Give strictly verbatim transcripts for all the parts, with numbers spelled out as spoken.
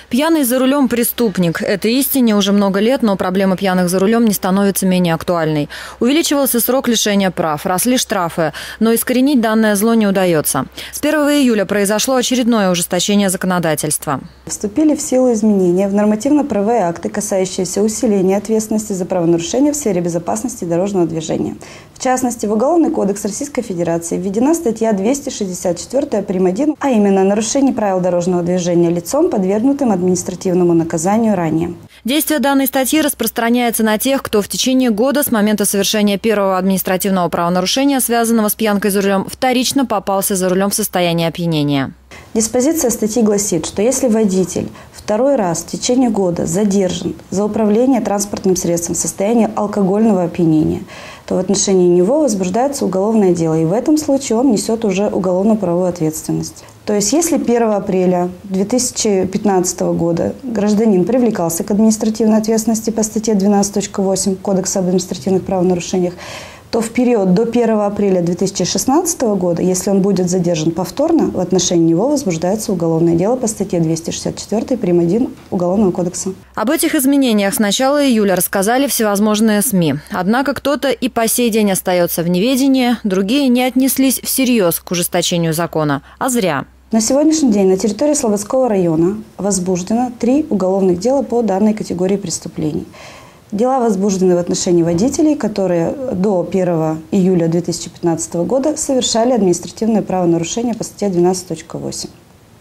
Пьяный за рулем – преступник. Это истине уже много лет, но проблема пьяных за рулем не становится менее актуальной. Увеличивался срок лишения прав, росли штрафы, но искоренить данное зло не удается. С первого июля произошло очередное ужесточение законодательства. Вступили в силу изменения в нормативно-правовые акты, касающиеся усиления ответственности за правонарушения в сфере безопасности дорожного движения. В частности, в Уголовный кодекс Российской Федерации введена статья двести шестьдесят четыре прим. один, а именно нарушение правил дорожного движения лицом, подвергнутым административному наказанию ранее. Действие данной статьи распространяется на тех, кто в течение года с момента совершения первого административного правонарушения, связанного с пьянкой за рулем, вторично попался за рулем в состоянии опьянения. Диспозиция статьи гласит, что если водитель второй раз в течение года задержан за управление транспортным средством в состоянии алкогольного опьянения, то в отношении него возбуждается уголовное дело, и в этом случае он несет уже уголовно-правовую ответственность. То есть, если первого апреля две тысячи пятнадцатого года гражданин привлекался к административной ответственности по статье двенадцать точка восемь Кодекса об административных правонарушениях, то в период до первого апреля две тысячи шестнадцатого года, если он будет задержан повторно, в отношении него возбуждается уголовное дело по статье двести шестьдесят четыре прим. один Уголовного кодекса. Об этих изменениях с начала июля рассказали всевозможные СМИ. Однако кто-то и по сей день остается в неведении, другие не отнеслись всерьез к ужесточению закона, а зря. На сегодняшний день на территории Слободского района возбуждено три уголовных дела по данной категории преступлений. Дела возбуждены в отношении водителей, которые до первого июля две тысячи пятнадцатого года совершали административное правонарушение по статье двенадцать точка восемь.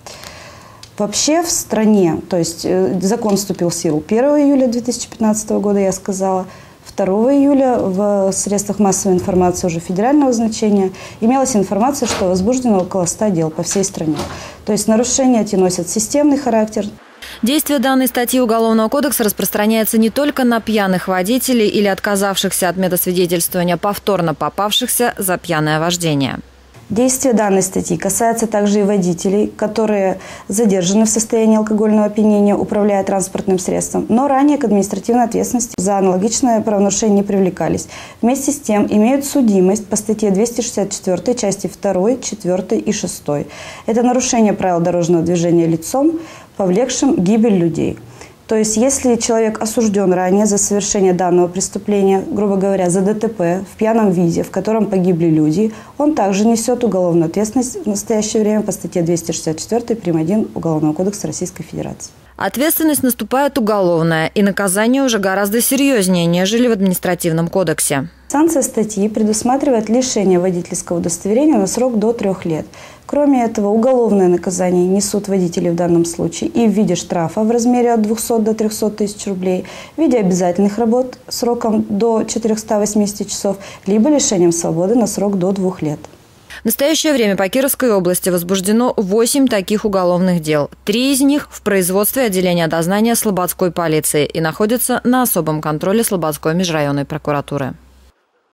Вообще в стране, то есть закон вступил в силу первого июля две тысячи пятнадцатого года, я сказала, второго июля в средствах массовой информации уже федерального значения имелась информация, что возбуждено около ста дел по всей стране. То есть нарушения эти носят системный характер. Действие данной статьи Уголовного кодекса распространяется не только на пьяных водителей или отказавшихся от медосвидетельствования, повторно попавшихся за пьяное вождение. Действие данной статьи касается также и водителей, которые задержаны в состоянии алкогольного опьянения, управляя транспортным средством, но ранее к административной ответственности за аналогичное правонарушение не привлекались. Вместе с тем имеют судимость по статье двести шестьдесят четыре части второй, четвёртой и шестой. Это нарушение правил дорожного движения лицом, повлекшим гибель людей. То есть, если человек осужден ранее за совершение данного преступления, грубо говоря, за ДТП в пьяном виде, в котором погибли люди, он также несет уголовную ответственность в настоящее время по статье двести шестьдесят четыре прим. один Уголовного кодекса Российской Федерации. Ответственность наступает уголовная, и наказание уже гораздо серьезнее, нежели в административном кодексе. Санкция статьи предусматривает лишение водительского удостоверения на срок до трех лет. Кроме этого, уголовное наказание несут водители в данном случае и в виде штрафа в размере от двухсот до трёхсот тысяч рублей, в виде обязательных работ сроком до четырёхсот восьмидесяти часов, либо лишением свободы на срок до двух лет. В настоящее время по Кировской области возбуждено восемь таких уголовных дел. Три из них в производстве отделения дознания Слободской полиции и находятся на особом контроле Слободской межрайонной прокуратуры.